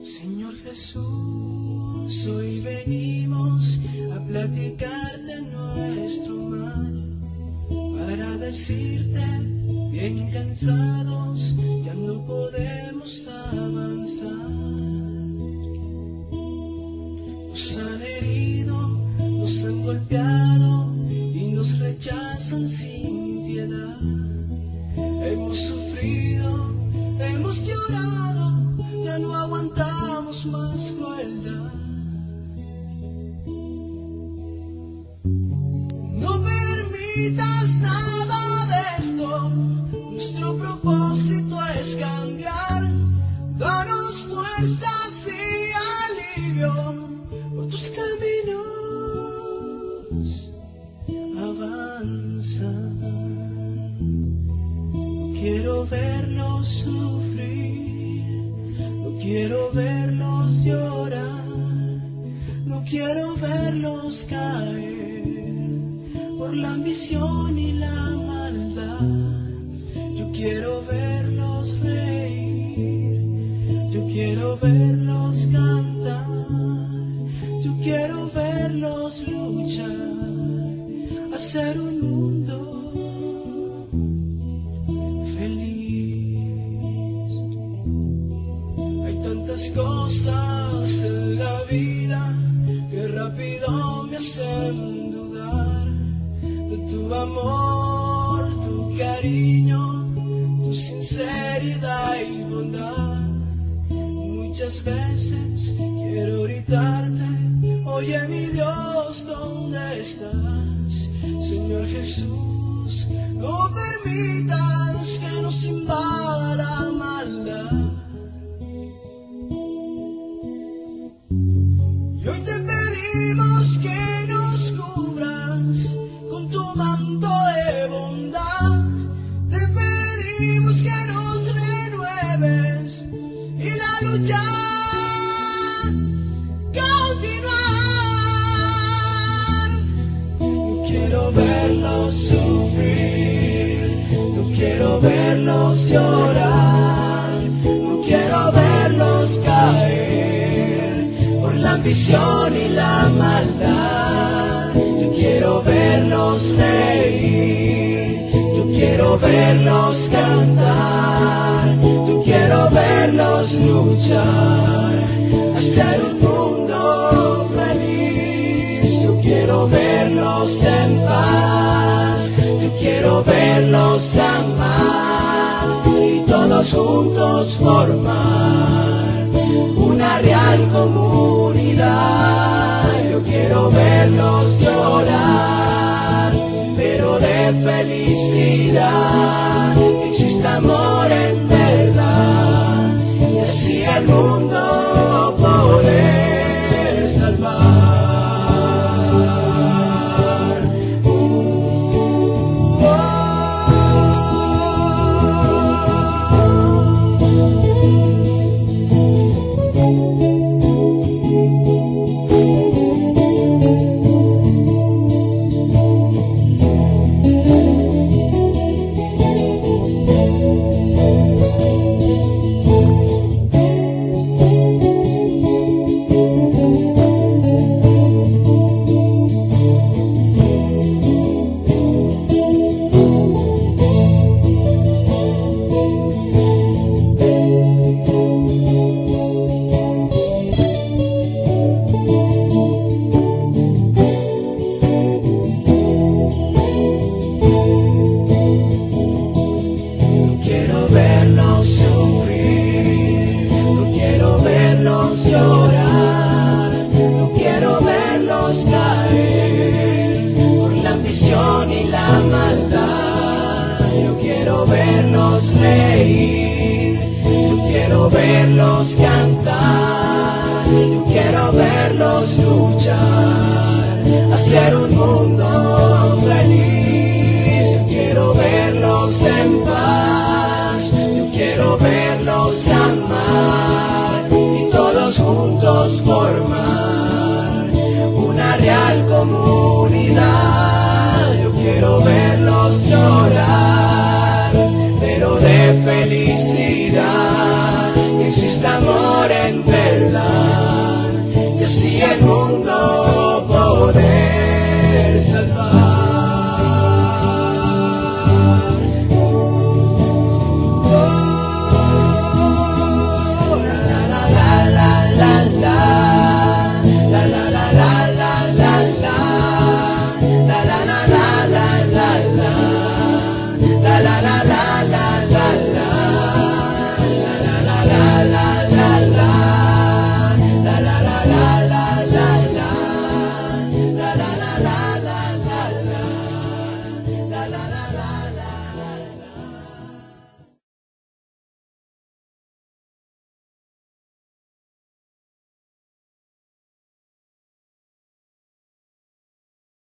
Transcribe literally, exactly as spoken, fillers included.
Señor Jesús, hoy venimos a platicarte nuestro mal, para decirte, bien cansados, ya no podemos avanzar. Nos han herido, nos han golpeado y nos rechazan sin piedad. Hemos sufrido, hemos llorado, ya no aguantamos más crueldad. No permitas nada de esto, nuestro propósito es cambiar. Danos fuerzas y alivio por tus caminos, avanza. No quiero verlos sufrir, no quiero verlos llorar, no quiero verlos caer por la ambición y la maldad. Yo quiero verlos reír, yo quiero verlos cantar, yo quiero verlos luchar, hacer un mundo feliz. Hay tantas cosas en la vida que rápido me hacen dudar de tu amor, tu cariño, tu sinceridad y bondad. Muchas veces quiero gritarte, oye mi Dios, ¿dónde estás? Señor Jesús, no permitas que nos invada la maldad. Y hoy te pedimos que nos cubras con tu manto de bondad. Te pedimos que nos renueves y la lucha continuar. No quiero verlos sufrir, no quiero verlos llorar, no quiero verlos caer por la ambición y la maldad. Yo quiero verlos reír, yo quiero verlos cantar, yo quiero verlos luchar, hacer un mundo feliz. Yo quiero verlos en paz, yo quiero verlos amar y todos juntos formar una real comunidad. Yo quiero verlos llorar, pero de felicidad, que exista amor en verdad, y así el mundo poder salvar. Uh, oh. Verlos cantar, yo quiero verlos luchar, hacer un mundo feliz. Yo quiero verlos en paz, yo quiero verlos amar